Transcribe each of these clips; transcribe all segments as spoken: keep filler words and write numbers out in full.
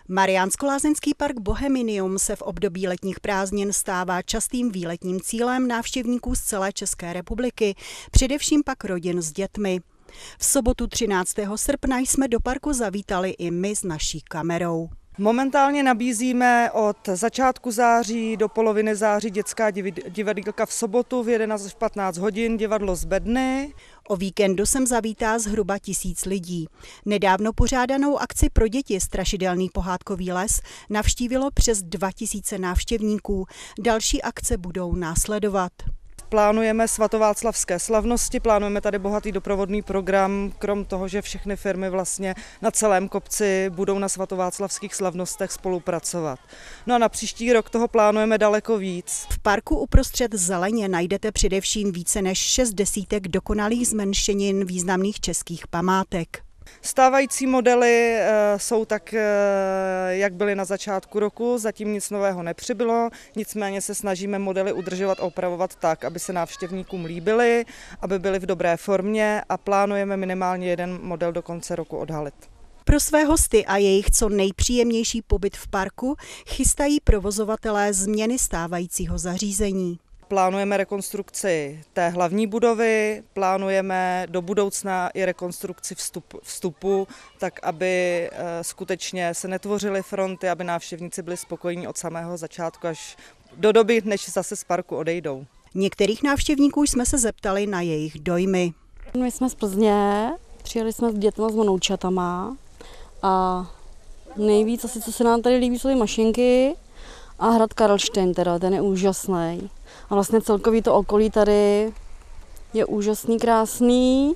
Mariánsko-lázeňský park Boheminium se v období letních prázdnin stává častým výletním cílem návštěvníků z celé České republiky, především pak rodin s dětmi. V sobotu třináctého srpna jsme do parku zavítali i my s naší kamerou. Momentálně nabízíme od začátku září do poloviny září dětská divadýlka v sobotu v jedenáct až patnáct hodin, divadlo z Bedny. O víkendu sem zavítá zhruba tisíc lidí. Nedávno pořádanou akci pro děti Strašidelný pohádkový les navštívilo přes dva tisíce návštěvníků. Další akce budou následovat. Plánujeme svatováclavské slavnosti, plánujeme tady bohatý doprovodný program, krom toho, že všechny firmy vlastně na celém kopci budou na svatováclavských slavnostech spolupracovat. No a na příští rok toho plánujeme daleko víc. V parku uprostřed zeleně najdete především více než šest desítek dokonalých zmenšenin významných českých památek. Stávající modely jsou tak, jak byly na začátku roku, zatím nic nového nepřibylo, nicméně se snažíme modely udržovat a opravovat tak, aby se návštěvníkům líbily, aby byly v dobré formě a plánujeme minimálně jeden model do konce roku odhalit. Pro své hosty a jejich co nejpříjemnější pobyt v parku chystají provozovatelé změny stávajícího zařízení. Plánujeme rekonstrukci té hlavní budovy, plánujeme do budoucna i rekonstrukci vstup, vstupu, tak aby skutečně se netvořily fronty, aby návštěvníci byli spokojení od samého začátku až do doby, než zase z parku odejdou. Některých návštěvníků jsme se zeptali na jejich dojmy. My jsme z Plzně, přijeli jsme s dětma, s vnoučatama a nejvíc asi, co se nám tady líbí, jsou ty mašinky a hrad Karlštejn, teda, ten je úžasný. A vlastně celkový to okolí tady je úžasný, krásný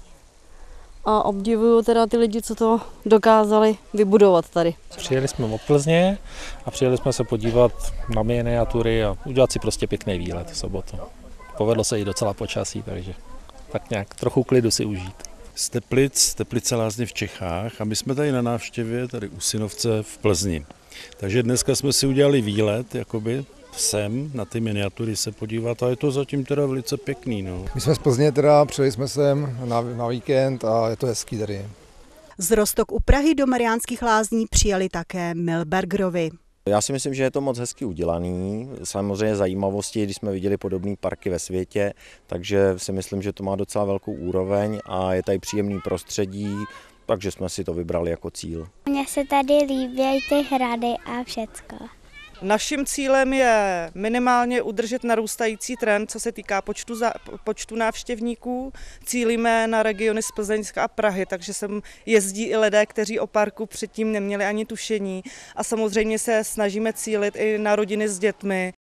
a obdivuju teda ty lidi, co to dokázali vybudovat tady. Přijeli jsme od Plzně a přijeli jsme se podívat na miniatury a udělat si prostě pěkný výlet v sobotu. Povedlo se i docela počasí, takže tak nějak trochu klidu si užít. Z Teplic, z Teplice Lázně v Čechách a my jsme tady na návštěvě tady u Synovce v Plzni. Takže dneska jsme si udělali výlet, jakoby sem na ty miniatury se podívat a je to zatím teda velice pěkný. No. My jsme z Plzně teda, přijeli jsme sem na, na víkend a je to hezký tady. Z Roztok u Prahy do Mariánských Lázní přijeli také Milbergerovi. Já si myslím, že je to moc hezky udělaný. Samozřejmě zajímavosti, když jsme viděli podobné parky ve světě, takže si myslím, že to má docela velkou úroveň a je tady příjemný prostředí, takže jsme si to vybrali jako cíl. Mně se tady líbí ty hrady a všecko. Naším cílem je minimálně udržet narůstající trend, co se týká počtu, za, počtu návštěvníků. Cílíme na regiony z Plzeňska a Prahy, takže sem jezdí i lidé, kteří o parku předtím neměli ani tušení. A samozřejmě se snažíme cílit i na rodiny s dětmi,